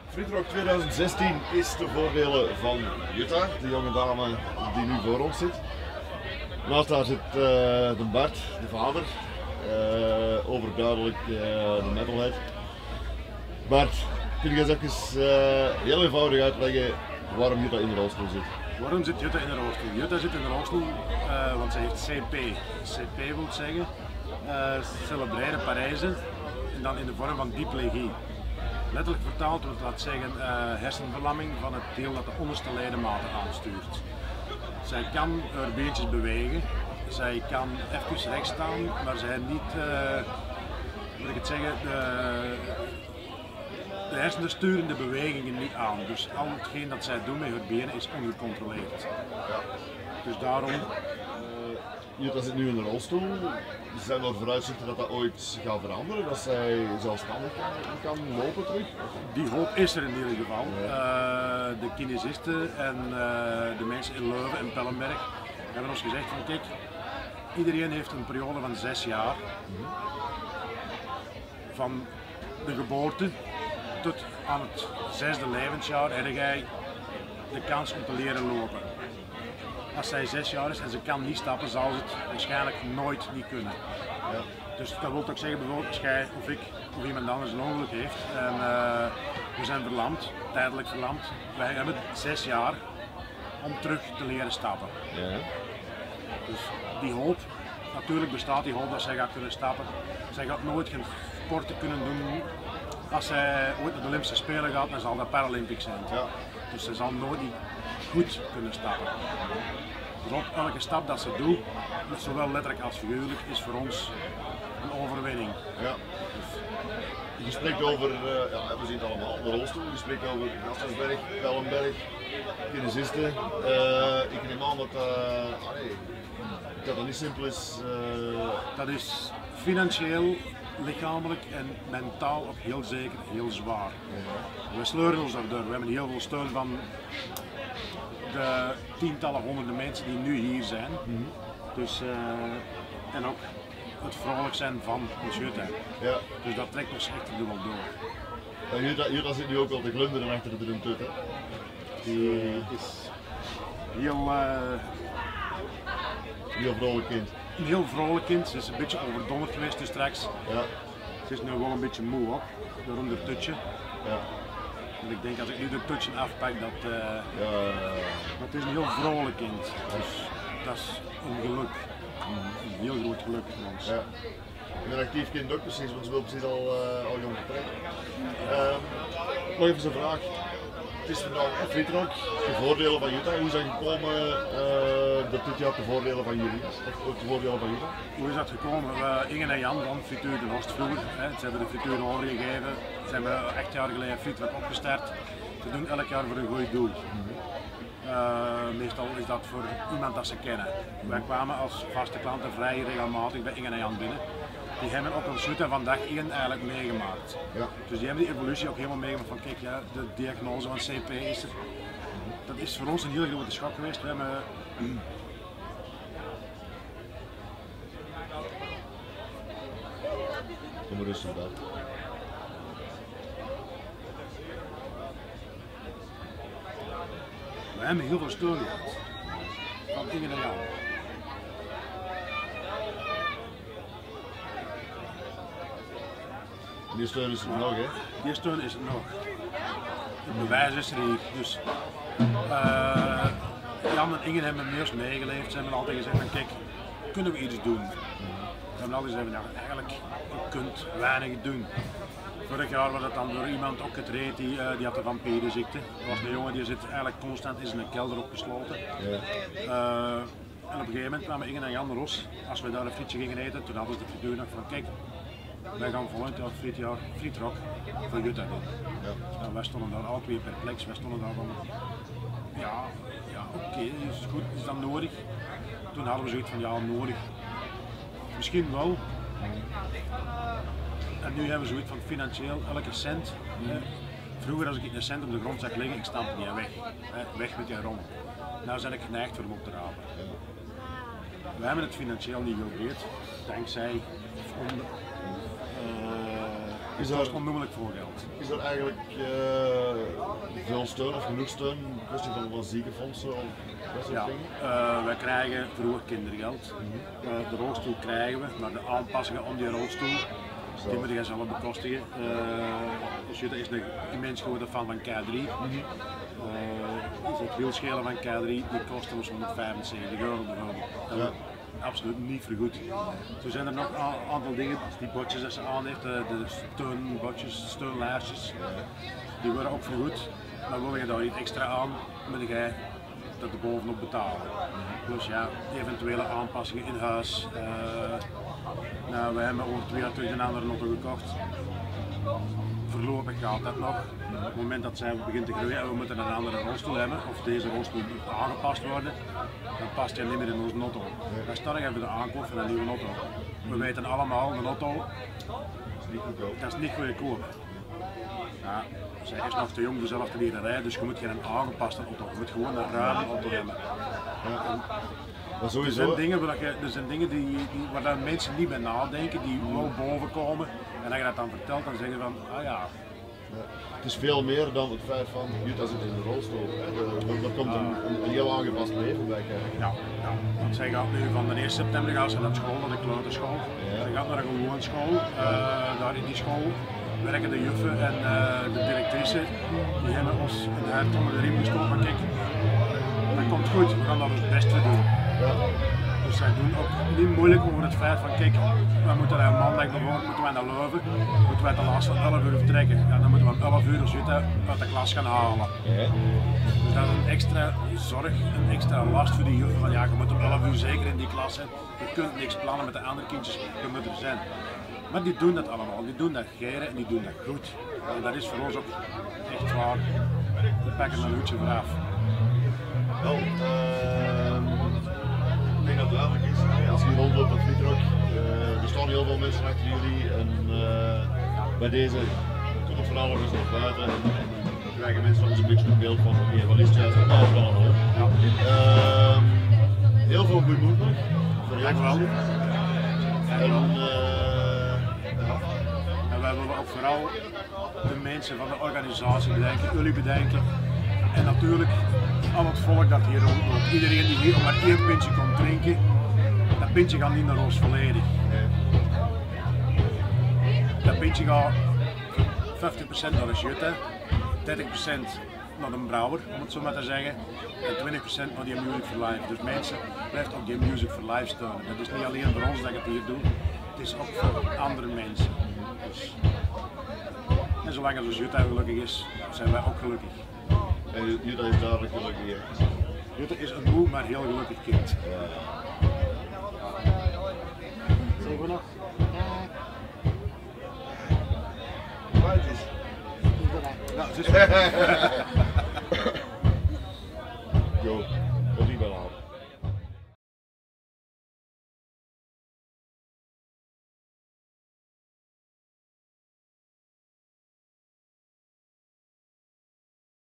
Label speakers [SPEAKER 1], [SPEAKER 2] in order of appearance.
[SPEAKER 1] Fritrock 2016 is de voordelen van Jutta, de jonge dame die nu voor ons zit. Naast haar zit de Bart, de vader, overduidelijk de metalhead. Bart, kun je eens even heel eenvoudig uitleggen waarom Jutta in de rolstoel zit?
[SPEAKER 2] Waarom zit Jutta in de rolstoel? Jutta zit in de rolstoel want zij heeft CP. CP wil zeggen cerebrale parese en dan in de vorm van diplegie. Letterlijk vertaald wordt dat zeggen hersenverlamming van het deel dat de onderste ledematen aanstuurt. Zij kan haar beentjes bewegen, zij kan even recht staan, maar zij niet, moet ik het zeggen, de hersenen sturen de bewegingen niet aan. Dus al hetgeen dat zij doen met haar benen is ongecontroleerd.
[SPEAKER 1] Ja.
[SPEAKER 2] Dus daarom...
[SPEAKER 1] Jutta zit nu in de rolstoel. Zijn er vooruitzichten dat dat ooit gaat veranderen? Dat zij zelfstandig kan lopen terug?
[SPEAKER 2] Die hoop is er in ieder geval. Ja. De kinesisten en de mensen in Leuven en Pellenberg hebben ons gezegd van kijk, iedereen heeft een periode van 6 jaar. Van de geboorte tot aan het 6e levensjaar heb jij de kans om te leren lopen. Als zij 6 jaar is en ze kan niet stappen, zal ze het waarschijnlijk nooit niet kunnen. Ja. Dus dat wil ook zeggen bijvoorbeeld als jij of ik of iemand anders een ongeluk heeft en we zijn verlamd, tijdelijk verlamd. Wij hebben 6 jaar om terug te leren stappen. Ja. Dus die hoop, natuurlijk bestaat die hoop dat zij gaat kunnen stappen. Zij gaat nooit geen sporten kunnen doen. Als zij ooit naar de Olympische Spelen gaat, dan zal dat Paralympics zijn. Ja. Dus ze zal nooit niet goed kunnen stappen. Dus op elke stap dat ze doet, zowel letterlijk als figuurlijk, is voor ons een overwinning. Ja. Dus,
[SPEAKER 1] je spreekt over, we zien het allemaal, de rolstoel, je spreekt over Gasthuisberg, Pellenberg, kinesisten. Ik neem aan dat niet simpel is.
[SPEAKER 2] Dat is financieel, lichamelijk en mentaal ook heel zeker heel zwaar. Ja. We sleuren ons daardoor. We hebben heel veel steun van de tientallen, honderden mensen die nu hier zijn. Dus, en ook het vrolijk zijn van ons Jutta. Ja. Dus dat trekt ons echt dubbel door.
[SPEAKER 1] Jutta zit nu ook al te glunderen achter de drumtut.
[SPEAKER 2] Die is heel
[SPEAKER 1] vrolijk kind.
[SPEAKER 2] Een heel vrolijk kind. Ze is een beetje overdonderd geweest dus straks. Ja. Ze is nu wel een beetje moe ook, door de tutje. Ja. En ik denk als ik nu de tutje afpak, dat is een heel vrolijk kind. Dus dat is een geluk. Een heel groot geluk voor ons. Ja.
[SPEAKER 1] Een actief kind ook precies, want ze wil precies al jong vertrekken. Nog even een vraag. Het is vandaag Fritrock, de voordelen van Jutta. Hoe is dat gekomen dat dit jaar de voordelen van jullie is? Of ook de voordelen van Jutta?
[SPEAKER 2] Hoe is dat gekomen? Inge en Jan van Frituur de Horst vroeger. Ze hebben de frituur overgegeven. Ze hebben 8 jaar geleden Fritrock opgestart. Ze doen elk jaar voor een goed doel. Meestal is dat voor iemand dat ze kennen. Wij kwamen als vaste klanten vrij regelmatig bij Inge en Jan binnen. Die hebben ook ons Jutta van dag 1 eigenlijk meegemaakt. Ja. Dus die hebben die evolutie ook helemaal meegemaakt van kijk, ja, de diagnose van CP is er. Dat is voor ons een heel grote schok geweest. We hebben
[SPEAKER 1] Kom maar rustig bij.
[SPEAKER 2] We hebben heel veel steun gehad. Van Inge en Jan.
[SPEAKER 1] Die steun is er nog, hè?
[SPEAKER 2] Die steun is er nog. Het bewijs is er hier. Dus, Jan en Inge hebben me eerst meegeleefd. Ze hebben altijd gezegd van kijk, kunnen we iets doen? We hebben altijd gezegd van eigenlijk, je kunt weinig doen. Vorig jaar was het dan door iemand ook getraind die had de vampierenziekte. Dat was een jongen die zit eigenlijk constant in zijn kelder opgesloten. Ja. En op een gegeven moment kwamen Inge en Jan Ros, als we daar een frietje gingen eten, toen hadden ze de frituur nog van kijk, wij gaan volgend jaar Fritrock voor Jutta doen. Ja. Nou, wij stonden daar al twee perplex, wij stonden daar van ja oké, is goed, is dat nodig? Toen hadden we zoiets van ja, nodig. Misschien wel. En nu hebben we zoiets van financieel, elke cent. Vroeger als ik een cent op de grond zag liggen, ik stamp niet weg. Weg met je rond. Nou zijn ik geneigd voor hem op te rapen. We hebben het financieel niet geprobeerd, dankzij Het kost onnoemelijk veel geld.
[SPEAKER 1] Is er eigenlijk veel steun of genoeg steun? Een kwestie van ziekenfondsen of dat soort dingen?
[SPEAKER 2] Wij krijgen vroeger kindergeld. De rolstoel krijgen we, maar de aanpassingen om die rolstoel die moet je zelf bekostigen. Dus dat is een immens grote fan van K3. Het wielschelen van K3 die kosten ons 175 euro bijvoorbeeld. Absoluut niet vergoed. Zo zijn er nog een aantal dingen, die botjes dat ze aan heeft, de steunbotjes, steunlijstjes, die worden ook vergoed. Maar wil je daar iets extra aan, moet je dat er bovenop betalen. Plus ja, eventuele aanpassingen in huis. Nou, we hebben over 2 jaar terug een andere auto gekocht. Voorlopig gaat dat nog. Op het moment dat zij begint te groeien en we moeten een andere rolstoel hebben, of deze rolstoel moet aangepast worden, dan past hij niet meer in onze auto. Dan sta ik even de aankoop van een nieuwe auto. We weten allemaal, een auto, dat is niet goedkoop. Ja, zij is nog te jong voor zelf te leren rijden, dus je moet geen aangepaste auto, je moet gewoon een ruime auto hebben.
[SPEAKER 1] Maar
[SPEAKER 2] er zijn dingen waar mensen niet bij nadenken, die wel boven komen. En als je dat dan vertelt, dan zeggen ze van, ah ja.
[SPEAKER 1] Het is veel meer dan het feit van, Jutta zit in de rolstoel. Er komt een heel aangepast leven bij kijken.
[SPEAKER 2] Ja. Want zij gaat nu van de 1 september gaan ze naar school, naar de kleuterschool. Ze gaat naar een gewone school. Daar in die school werken de juffen en de directrice. Die hebben ons in de hart onder de riem gestoken van kijk, dat komt goed, we gaan daar ons best voor doen. Dus zij doen ook niet moeilijk over het feit van kijk, we moeten een maandag naar morgen, moeten wij naar Leuven, moeten wij de laatst van 11 uur vertrekken. En dan moeten we om 11 uur uit de klas gaan halen. Dus dat is een extra zorg, een extra last voor die juffen van ja, je moet om 11 uur zeker in die klas zijn. Je kunt niks plannen met de andere kindjes, je moet er zijn. Maar die doen dat allemaal, die doen dat geren en die doen dat goed. En dat is voor ons ook echt waar, we pakken een hoedje vooraf.
[SPEAKER 1] Wel, ik denk dat het duidelijk is, als je hier rondloopt op Fritrok, er staan heel veel mensen achter jullie en bij deze komt het vooral nog eens naar buiten en dan krijgen mensen ons een beetje een beeld van oké, wat is het juist, wat is allemaal. Heel veel goede moed nog, voor jou wel.
[SPEAKER 2] En wij willen ook vooral de mensen van de organisatie bedenken, jullie bedenken en natuurlijk al het volk dat hier rondloopt. Iedereen die hier maar 1 pintje komt drinken, dat pintje gaat niet naar ons volledig. Dat pintje gaat 50% naar de Jutta, 30% naar de brouwer, om het zo maar te zeggen, en 20% naar die Music for Life. Dus mensen, blijft ook die Music for Life steunen. Dat is niet alleen voor ons dat ik het hier doe, het is ook voor andere mensen. Dus, en zolang als Jutta gelukkig is, zijn wij ook gelukkig.
[SPEAKER 1] En Jutta is dadelijk gelukkig hier.
[SPEAKER 2] Jutta is een moe, maar heel gelukkig kind. Zien we nog?
[SPEAKER 1] Maar het is.
[SPEAKER 2] Ja, het is